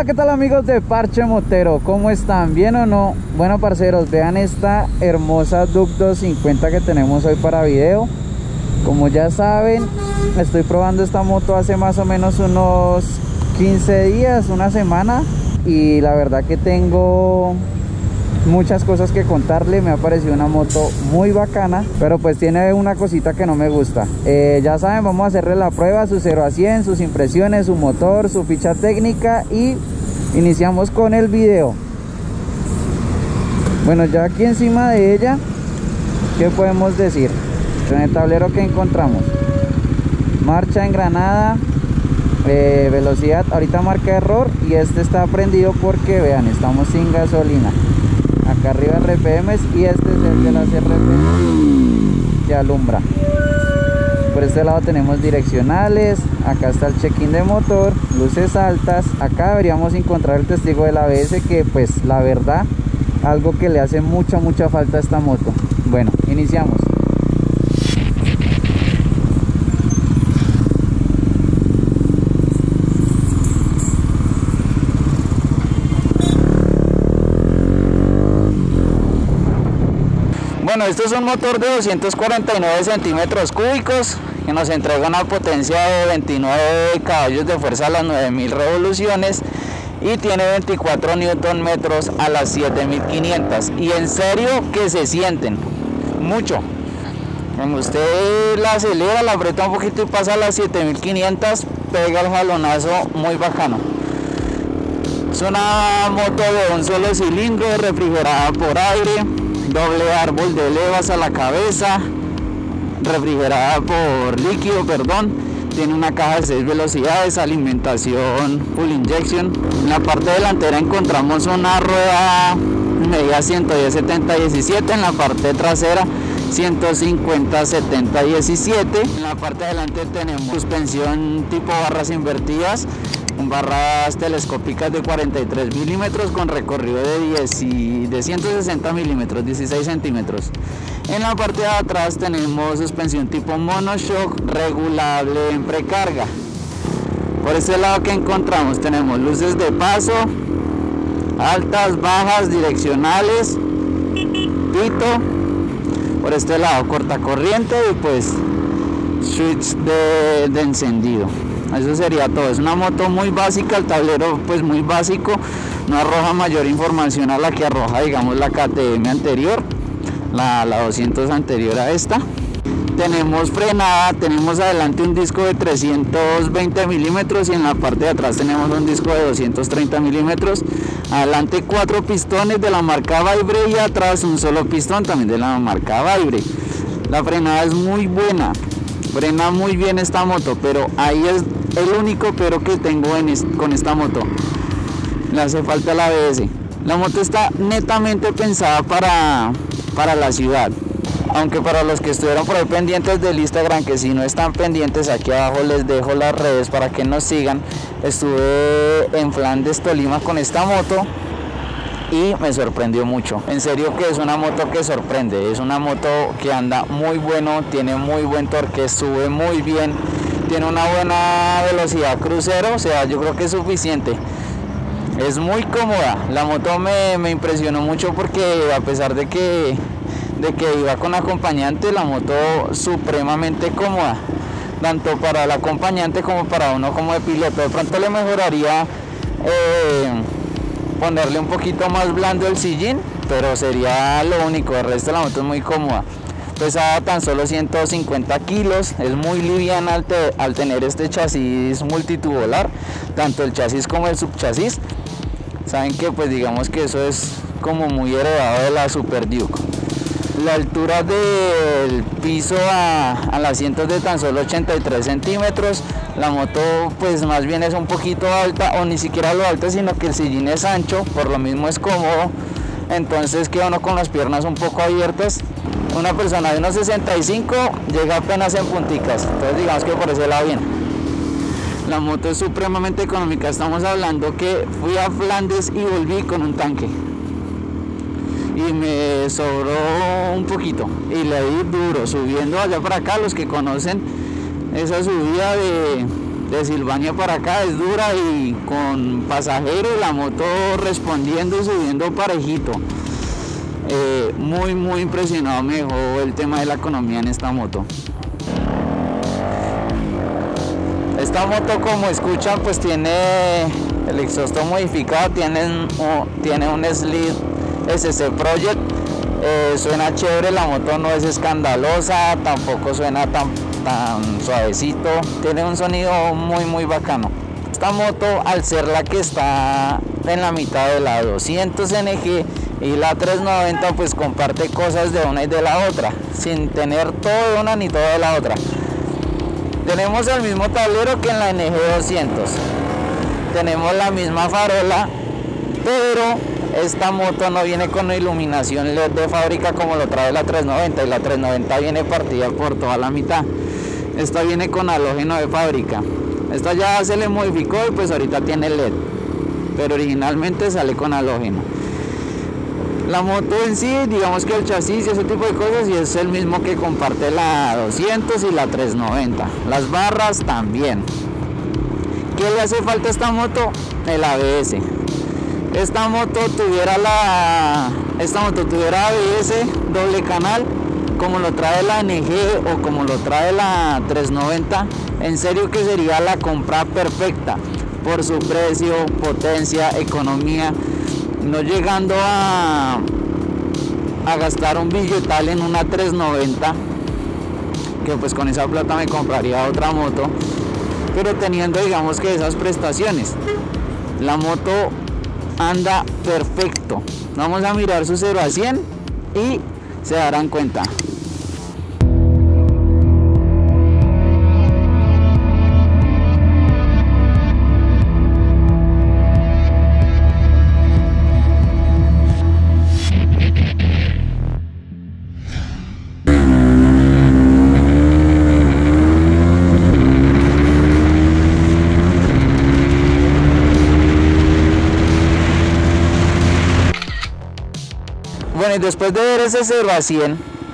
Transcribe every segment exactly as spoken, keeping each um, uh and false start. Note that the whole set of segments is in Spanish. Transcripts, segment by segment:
¿qué tal amigos de Parche Motero? ¿Cómo están? ¿Bien o no? Bueno, parceros, vean esta hermosa Duke doscientos cincuenta que tenemos hoy para video. Como ya saben, estoy probando esta moto hace más o menos unos quince días, una semana, y la verdad que tengo muchas cosas que contarle. Me ha parecido una moto muy bacana, pero pues tiene una cosita que no me gusta. Eh, ya saben, vamos a hacerle la prueba, su cero a cien, sus impresiones, su motor, su ficha técnica, y iniciamos con el video. Bueno, ya aquí encima de ella, ¿qué podemos decir? En el tablero que encontramos: marcha, engranada, eh, velocidad, ahorita marca error, y este está prendido porque vean, estamos sin gasolina. Acá arriba R P Ms, y este es el de las R P M que alumbra. Por este lado tenemos direccionales, acá está el check-in de motor, luces altas. Acá deberíamos encontrar el testigo del A B S, que pues la verdad, algo que le hace mucha mucha falta a esta moto. Bueno, iniciamos. Bueno, esto es un motor de doscientos cuarenta y nueve centímetros cúbicos que nos entrega una potencia de veintinueve caballos de fuerza a las nueve mil revoluciones y tiene veinticuatro newton metros a las siete mil quinientas, y en serio que se sienten mucho. Cuando usted la acelera, la aprieta un poquito y pasa a las siete mil quinientas, pega el jalonazo muy bacano. Es una moto de un solo cilindro, refrigerada por aire, doble árbol de levas a la cabeza, refrigerada por líquido, perdón. Tiene una caja de seis velocidades, alimentación full injection. En la parte delantera encontramos una rueda medida ciento diez setenta diecisiete, en la parte trasera ciento cincuenta setenta diecisiete. En la parte de adelante tenemos suspensión tipo barras invertidas, barras telescópicas de cuarenta y tres milímetros con recorrido de, diez y de ciento sesenta milímetros, dieciséis centímetros. En la parte de atrás tenemos suspensión tipo monoshock regulable en precarga. Por este lado que encontramos tenemos luces de paso, altas, bajas, direccionales, pito. Por este lado cortacorriente y pues switch de, de encendido. Eso sería todo. Es una moto muy básica, el tablero pues muy básico, no arroja mayor información a la que arroja, digamos, la K T M anterior, la, la doscientos anterior a esta. Tenemos frenada, tenemos adelante un disco de trescientos veinte milímetros y en la parte de atrás tenemos un disco de doscientos treinta milímetros. Adelante cuatro pistones de la marca Vaibre y atrás un solo pistón también de la marca Vaibre. La frenada es muy buena, frena muy bien esta moto, pero ahí es el único pero que tengo en es, con esta moto. Le hace falta el A B S. La moto está netamente pensada para, para la ciudad. Aunque para los que estuvieron por ahí pendientes del Instagram, que si no están pendientes, aquí abajo les dejo las redes para que nos sigan. Estuve en Flandes, Tolima con esta moto y me sorprendió mucho. En serio que es una moto que sorprende. Es una moto que anda muy bueno, tiene muy buen torque, sube muy bien, tiene una buena velocidad crucero, o sea, yo creo que es suficiente. Es muy cómoda. La moto me, me impresionó mucho porque a pesar de que de que iba con acompañante, la moto supremamente cómoda, tanto para el acompañante como para uno como de piloto. De pronto le mejoraría eh, ponerle un poquito más blando el sillín, pero sería lo único. El resto de la moto es muy cómoda. Pesa tan solo ciento cincuenta kilos, es muy liviana al, te, al tener este chasis multitubular, tanto el chasis como el subchasis. Saben que pues digamos que eso es como muy heredado de la Super Duke. La altura del piso a, al asiento es de tan solo ochenta y tres centímetros. La moto pues más bien es un poquito alta, o ni siquiera lo alto, sino que el sillín es ancho, por lo mismo es cómodo. Entonces queda uno con las piernas un poco abiertas. Una persona de unos sesenta y cinco llega apenas en punticas, entonces digamos que por ese lado bien. La moto es supremamente económica. Estamos hablando que fui a Flandes y volví con un tanque y me sobró un poquito y le di duro subiendo allá para acá. Los que conocen esa subida de, de Silvania para acá es dura, y con pasajeros la moto respondiendo y subiendo parejito. Eh, muy muy impresionado me dejó el tema de la economía en esta moto. Esta moto, como escuchan, pues tiene el exhausto modificado, tiene, tiene un Slide S C Project. Eh, suena chévere, la moto no es escandalosa, tampoco suena tan, tan suavecito, tiene un sonido muy muy bacano. Esta moto, al ser la que está en la mitad de la doscientos N G y la trescientos noventa, pues comparte cosas de una y de la otra, sin tener todo de una ni todo de la otra. Tenemos el mismo tablero que en la N G doscientos, tenemos la misma farola, pero esta moto no viene con iluminación L E D de fábrica como lo trae la trescientos noventa, y la trescientos noventa viene partida por toda la mitad. Esta viene con halógeno de fábrica. Esta ya se le modificó y pues ahorita tiene L E D, pero originalmente sale con halógeno. La moto en sí, digamos que el chasis y ese tipo de cosas, y es el mismo que comparte la doscientos y la trescientos noventa. Las barras también. ¿Qué le hace falta a esta moto? El A B S. Esta moto tuviera la esta moto tuviera A B S doble canal como lo trae la N G o como lo trae la trescientos noventa, en serio que sería la compra perfecta por su precio, potencia, economía, no llegando a a gastar un billetal en una trescientos noventa, que pues con esa plata me compraría otra moto, pero teniendo, digamos, que esas prestaciones. La moto anda perfecto. Vamos a mirar su cero a cien y se darán cuenta. Bueno, y después de ver ese cero a cien,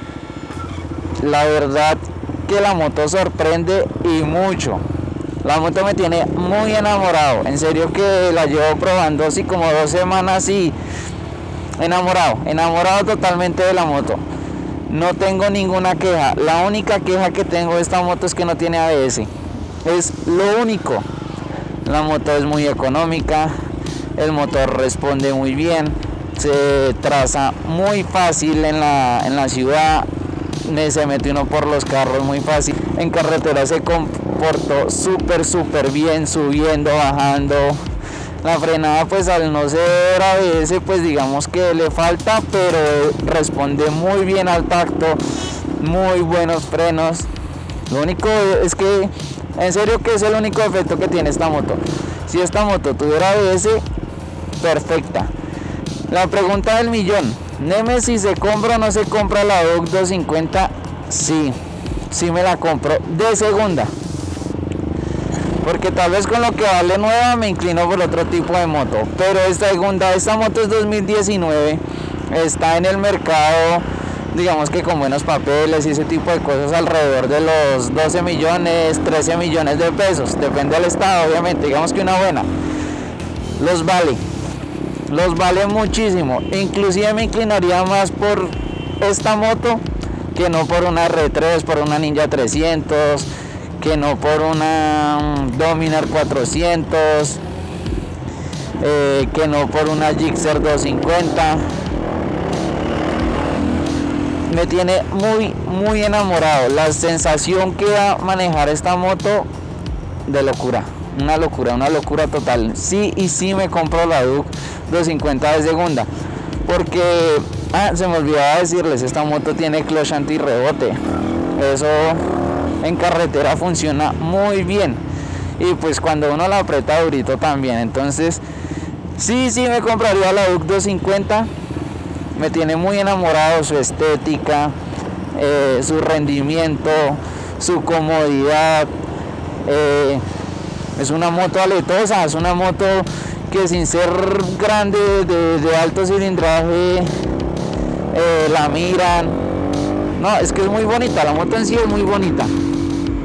la verdad que la moto sorprende y mucho. La moto me tiene muy enamorado, en serio que la llevo probando así como dos semanas y enamorado, enamorado totalmente de la moto. No tengo ninguna queja. La única queja que tengo de esta moto es que no tiene A B S. Es lo único. La moto es muy económica, el motor responde muy bien, se traza muy fácil en la, en la ciudad, se mete uno por los carros muy fácil. En carretera se comportó súper súper bien, subiendo, bajando. La frenada, pues al no ser A B S, pues digamos que le falta, pero responde muy bien al tacto, muy buenos frenos. Lo único es que, en serio que es el único defecto que tiene esta moto. Si esta moto tuviera A B S, perfecta. La pregunta del millón: Nemesis, ¿se compra o no se compra la D U C doscientos cincuenta? Sí, sí me la compro de segunda, porque tal vez con lo que vale nueva me inclino por otro tipo de moto, pero esta segunda, esta moto es dos mil diecinueve, está en el mercado, digamos que con buenos papeles y ese tipo de cosas, alrededor de los doce millones, trece millones de pesos, depende del estado, obviamente. Digamos que una buena los vale, los vale muchísimo. Inclusive me inclinaría más por esta moto que no por una R tres, por una Ninja trescientos, que no por una Dominar cuatrocientos, eh, que no por una Gixxer doscientos cincuenta. Me tiene muy muy enamorado. La sensación que da manejar esta moto, de locura, una locura, una locura total. Sí y sí me compro la D U C doscientos cincuenta de segunda, porque ah, se me olvidaba decirles, esta moto tiene clutch antirrebote. Eso en carretera funciona muy bien, y pues cuando uno la aprieta durito también. Entonces sí, sí me compraría la D U C doscientos cincuenta. Me tiene muy enamorado su estética, eh, su rendimiento, su comodidad. Eh, es una moto aletosa, es una moto que sin ser grande, de, de alto cilindraje, eh, la miran. No, es que es muy bonita, la moto en sí es muy bonita.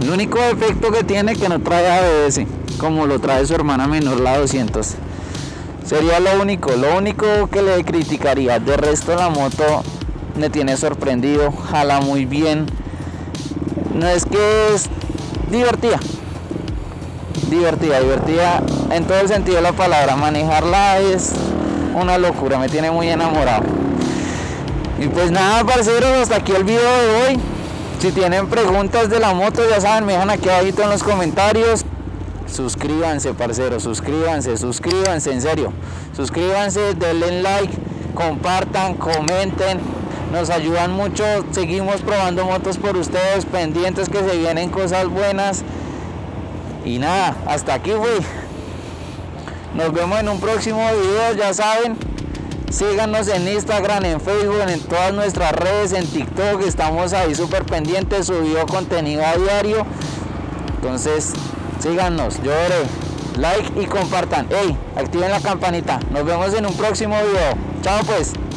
El único defecto que tiene que no trae A B S, como lo trae su hermana menor, la doscientos. Sería lo único, lo único que le criticaría. De resto la moto me tiene sorprendido, jala muy bien. No es que es divertida, divertida, divertida en todo el sentido de la palabra. Manejarla es una locura, me tiene muy enamorado. Y pues nada, parceros, hasta aquí el video de hoy. Si tienen preguntas de la moto, ya saben, me dejan aquí abajito en los comentarios. Suscríbanse, parceros, suscríbanse, suscríbanse, en serio. Suscríbanse, denle like, compartan, comenten. Nos ayudan mucho, seguimos probando motos por ustedes, pendientes que se vienen cosas buenas. Y nada, hasta aquí fui. Nos vemos en un próximo video, ya saben. Síganos en Instagram, en Facebook, en todas nuestras redes, en TikTok. Estamos ahí súper pendientes, subido contenido a diario. Entonces, síganos, yo veré. Like y compartan. Hey, activen la campanita. Nos vemos en un próximo video. Chao pues.